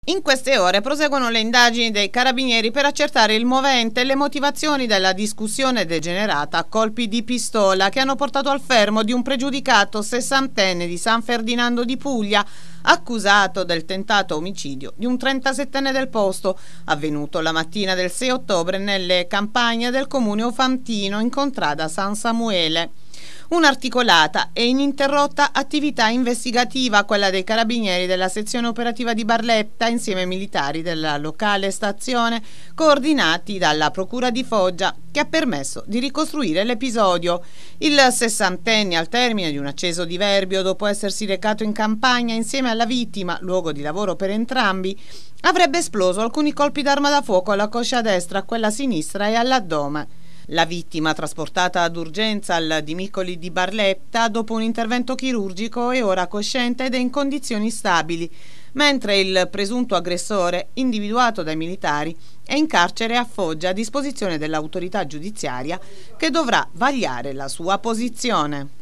In queste ore proseguono le indagini dei carabinieri per accertare il movente e le motivazioni della discussione degenerata a colpi di pistola che hanno portato al fermo di un pregiudicato sessantenne di San Ferdinando di Puglia, accusato del tentato omicidio di un 37enne del posto, avvenuto la mattina del 6 ottobre nelle campagne del comune ofantino in contrada San Samuele. Un'articolata e ininterrotta attività investigativa, quella dei carabinieri della sezione operativa di Barletta insieme ai militari della locale stazione, coordinati dalla procura di Foggia, che ha permesso di ricostruire l'episodio. Il sessantenne, al termine di un acceso diverbio dopo essersi recato in campagna insieme alla vittima, luogo di lavoro per entrambi, avrebbe esploso alcuni colpi d'arma da fuoco alla coscia destra, a quella sinistra e all'addome. La vittima, trasportata d'urgenza al Di Miccoli di Barletta dopo un intervento chirurgico, è ora cosciente ed è in condizioni stabili, mentre il presunto aggressore, individuato dai militari, è in carcere a Foggia a disposizione dell'autorità giudiziaria che dovrà vagliare la sua posizione.